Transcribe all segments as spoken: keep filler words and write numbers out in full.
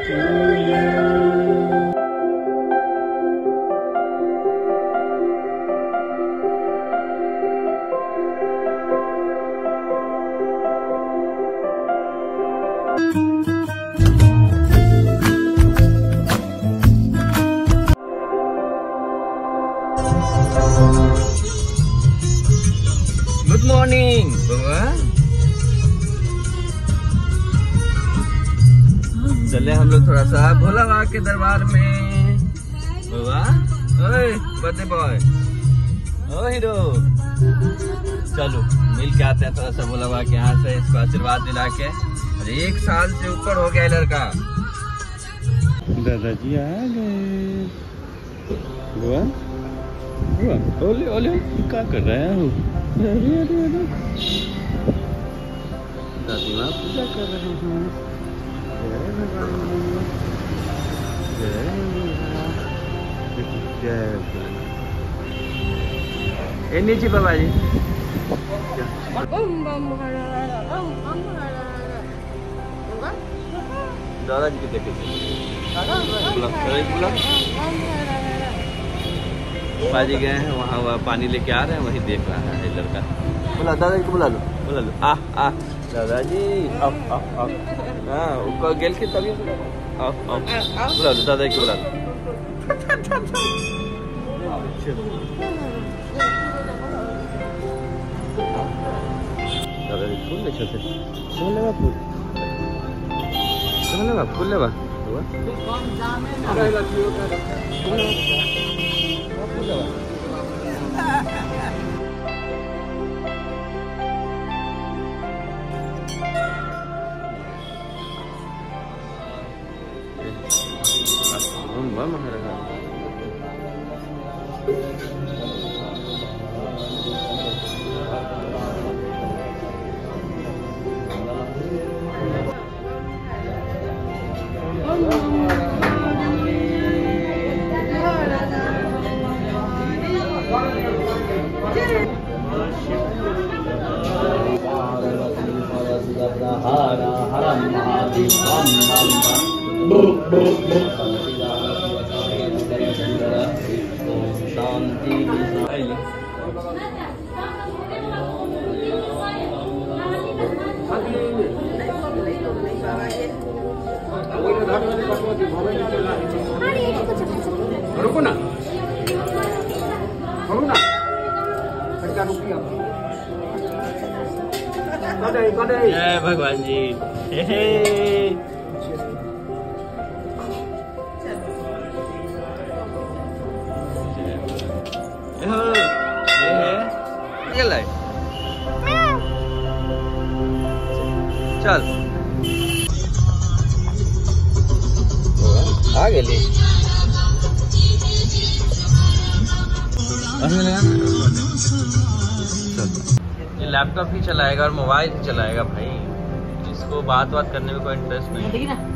Good morning बाबा। चले हम लोग थोड़ा सा भोला बाबा के दरबार में। बाबा ओए बर्थडे बॉय, ओ हीरो, चलो मिल के आते हैं थोड़ा सा भोला बाबा के यहाँ से, इसको आशीर्वाद दिला के। अरे एक साल से ऊपर हो गया लड़का। दादाजी आ गए। बुआ बुआ ओले ओले क्या कर रहा है? अरे अरे अरे दादी माँ पूजा कर रहे हैं। जय भगवान, जय जय। ए नीचे बाबा जी। दादाजी की देखे बाजी गए हैं वहाँ, वहाँ पानी लेके आ रहे हैं, वही देख रहा है लड़का। बुला दादाजी को, बुला लो बुला लो। आ आ दादाजी आओ आओ आओ। हाँ गेल के तभी आओ आओ, बुला लो दादाजी को, बुला लो। दादाजी फूल ले चलते, फूल लेवा, फूल फूल लेवा, फूल लेवा। रुको ना, ना जय भगवान जी। हे हे चल आ गए। ये लैपटॉप ही चलाएगा और मोबाइल ही चलाएगा भाई, इसको बात बात करने में कोई इंटरेस्ट नहीं है।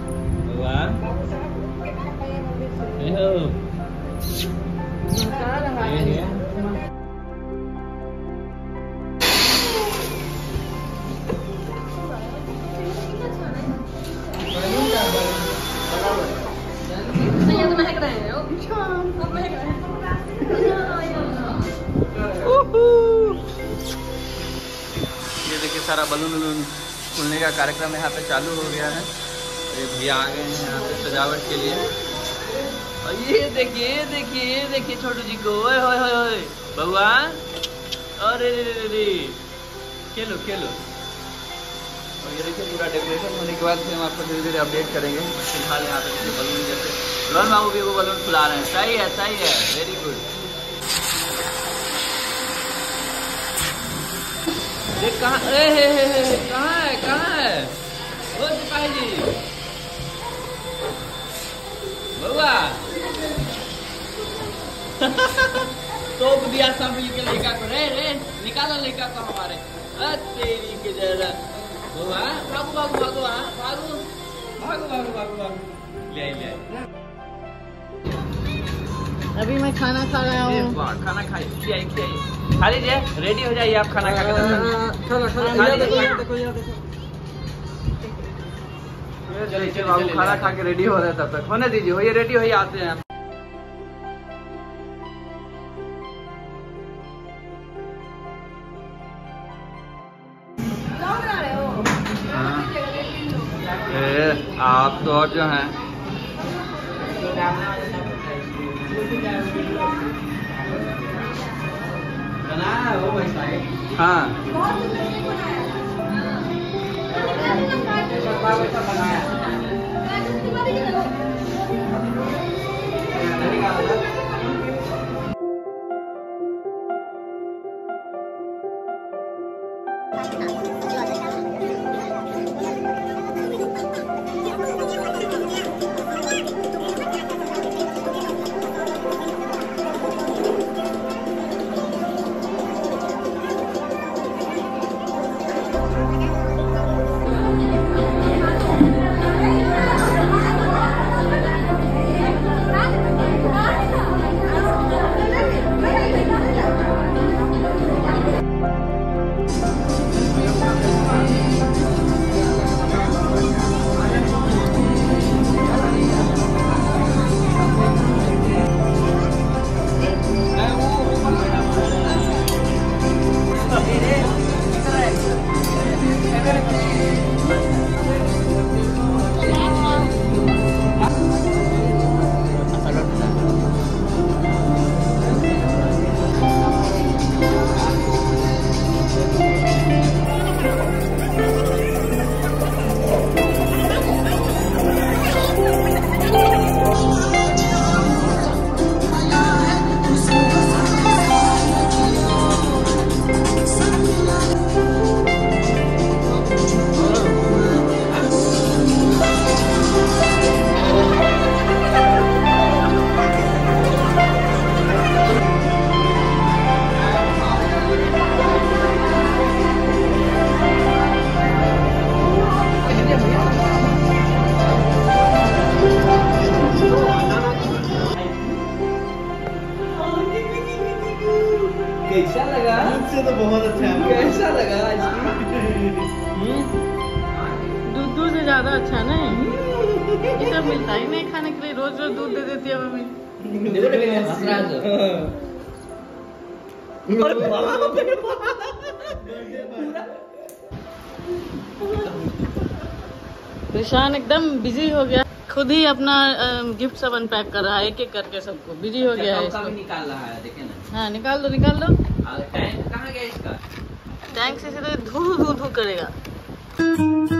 ये देखिए सारा बलून वलून खुलने का कार्यक्रम यहाँ पे चालू हो गया है। ये भैया आ गए हैं यहाँ पे सजावट के लिए। और ये देखिए ये देखिए ये देखिए छोटू जी को, ओए होए होए होए बउआ, अरे रे रे रे, खेलो खेलो। और ये देखिए पूरा डेकोरेशन होने के बाद फिर हम आपको धीरे धीरे अपडेट करेंगे। फिलहाल यहाँ पे बलून जैसे रोहन बाबू भी वो बलून फुला रहे हैं। सही है सही है, वेरी गुड। ये कहाँ कहाँ है कहाँ है वो सिपाही जी? बउआ तोप दिया सब मिलके लड़का को। रे रे निकालो लड़का को हमारे। तेरी के जरा बउआ, भागो भागो भागो भागो भागो भागो भागो भागो, ले ले। अभी मैं खाना खा रहा हूँ। खाना खाइए खा लीजिए, रेडी हो जाइए आप खाना खा के। खाना खाना देखिए बाबू खाना खा के रेडी हो रहे हैं, तब तक होने दीजिए, हो ये रेडी हो ही आते हैं। आप तो और जो हैं हाँ कैसा लगा? मुझसे तो बहुत अच्छा है। कैसा लगा आइसक्रीम? दूध दूध से ज्यादा अच्छा नहीं, ये सब मिलता ही नहीं खाने के लिए, रोज रोज दूध दे देती है मम्मी। ऋषान एकदम बिजी हो गया, खुद ही अपना गिफ्ट सब अनपैक कर रहा है, एक एक करके सबको बिजी हो गया है इसको। निकाल रहा है, देखे ना। हाँ निकाल दो निकाल दो। टैंक कहाँ गया इसका? टैंक से सीधे धू धू धू करेगा।